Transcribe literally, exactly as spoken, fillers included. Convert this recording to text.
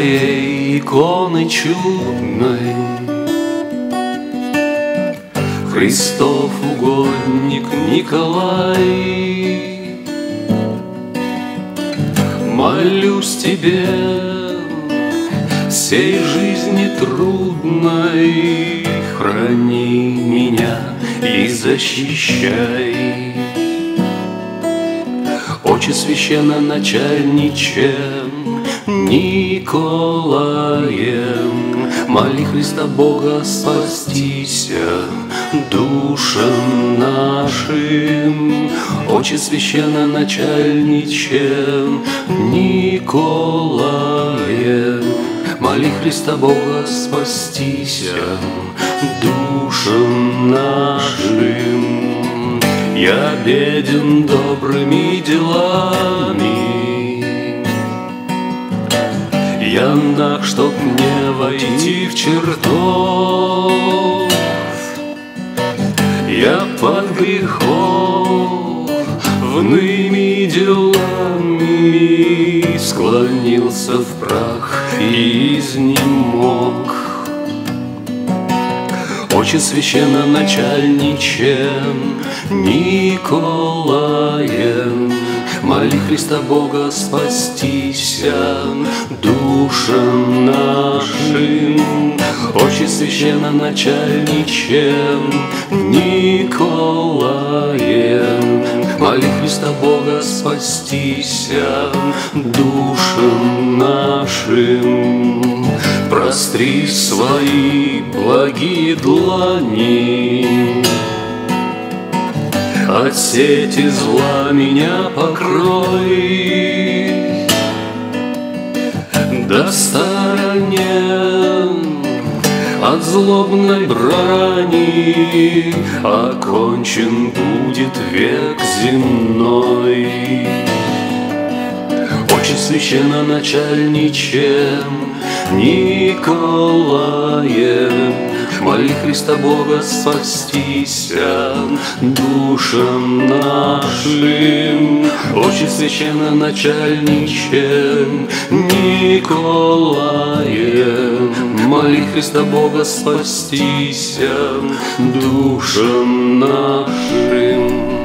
твоей иконы чудной. Христов угодник Николай, молюсь тебе всей жизни трудной, храни меня и защищай. Отче священноначальниче Николаем, моли Христа Бога спастися душам нашим. Отче священноначальниче Николаем, моли Христа Бога спастися душам нашим. Я беден добрыми делами, я наг, чтоб не войти в чертог. Я под греховными делами склонился в прах и изнемог. Отче священноначальниче Николаем, моли Христа Бога спастися душам нашим. Отче священноначальниче Николаем, моли Христа Бога спастися душам нашим. Простри свои благие длани, от сети зла меня покрой. Да сторонен от злобной брани, окончен будет век земной. Отче священноначальниче Николаем, моли Христа Бога спастися душам нашим. Отче священноначальниче Николаем, моли Христа Бога спастися душам нашим.